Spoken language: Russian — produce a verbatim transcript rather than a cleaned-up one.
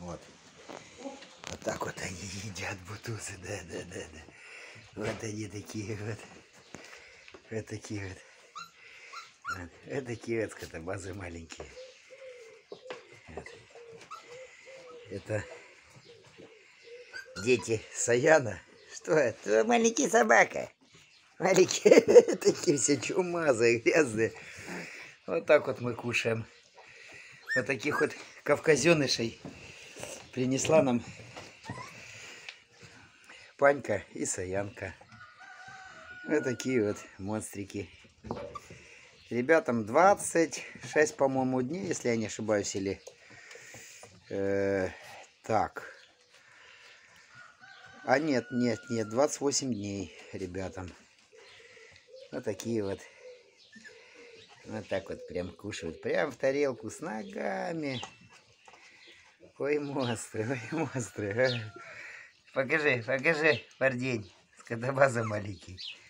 Вот. Вот так вот они едят бутузы. Да, да, да, да. Вот они такие вот. Вот такие вот. Вот, вот такие вот скотобазы маленькие. Вот. Это дети Саяна. Что это? Маленький собака. Маленькие. Такие все чумазые, грязные. Вот так вот мы кушаем. Вот таких вот кавказенышей принесла нам Панька и Саянка. Вот такие вот монстрики. Ребятам двадцать шесть, по-моему, дней, если я не ошибаюсь, или... Э, так. А нет, нет, нет, двадцать восемь дней ребятам. Вот такие вот. Вот так вот прям кушают. Прям в тарелку с ногами. Ой, монстры, ой, монстры. А. Покажи, покажи, пардень. Скотобаза маленький.